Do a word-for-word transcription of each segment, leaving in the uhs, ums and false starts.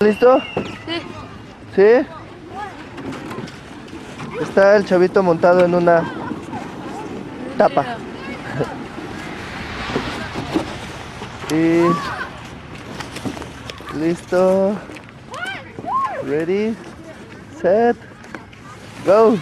¿Listo? Sí. ¿Sí? Está el chavito montado en una tapa. Y... listo. Ready, set, go.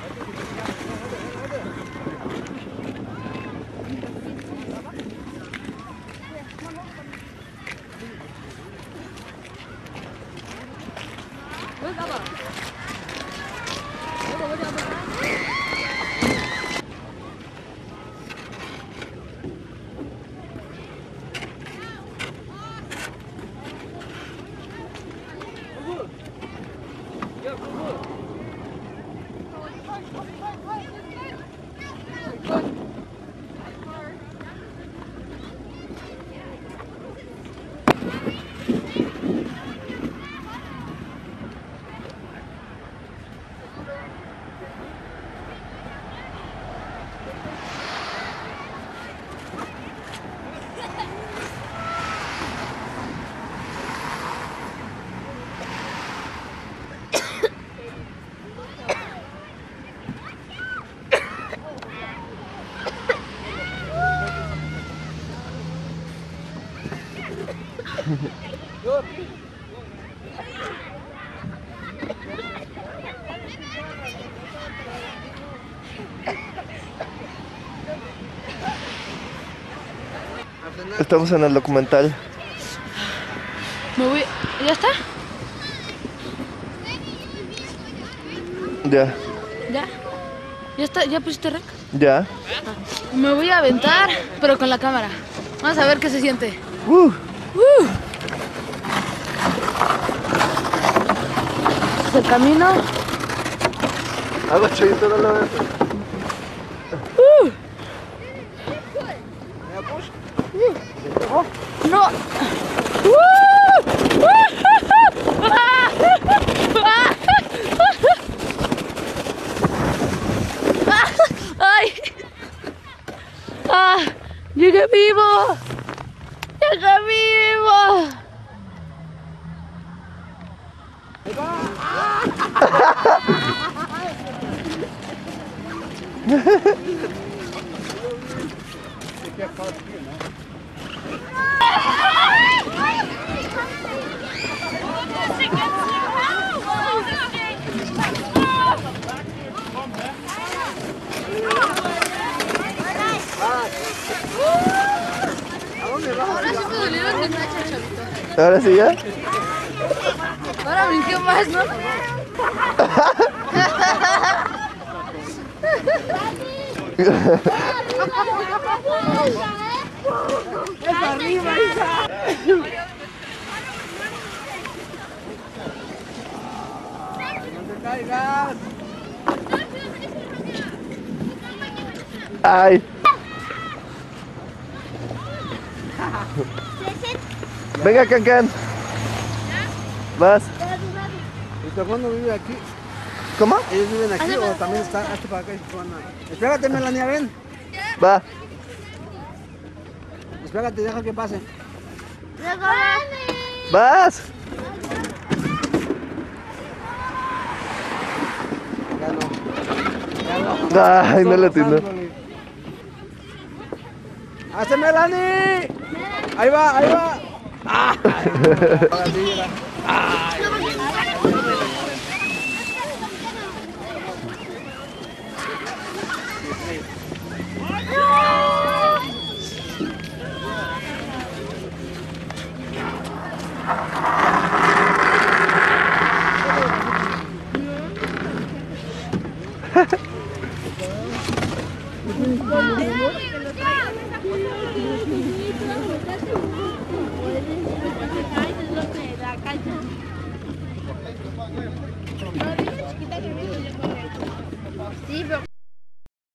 Estamos en el documental. Me voy. ¿Ya está? Ya. ¿Ya? ¿Ya está? ¿Ya pusiste rec? Ya. Ah. Me voy a aventar, pero con la cámara. Vamos a ver qué se siente. Uh. Uh. Este es el camino. Agua, chavito, no lo ves. Uh. Uh. No. Uh. ¡Ay! ¡Ah! ¡Llegué vivo! ¡Llegué vivo! Ahora sí me dolieron mis nachas, chavito. ¿Ahora sí ya? Ahora brinqué más, ¿no? ¡Es arriba, hija! ¡No te caigas! ¡Ay! Venga, Cancan. Vas. ¿Y tu hermano vive aquí? ¿Cómo? ¿Ellos viven aquí o también están hasta para acá? Espérate, Melania, ven. Va. Espérate, deja que pase. Vas. Ya no. Ya no. Ay, no le atinó. ¡Hace Melanie! Ahí va, ahí va. ¡Ah! Ahora sí, mira. ¡Ay! Sí, pero...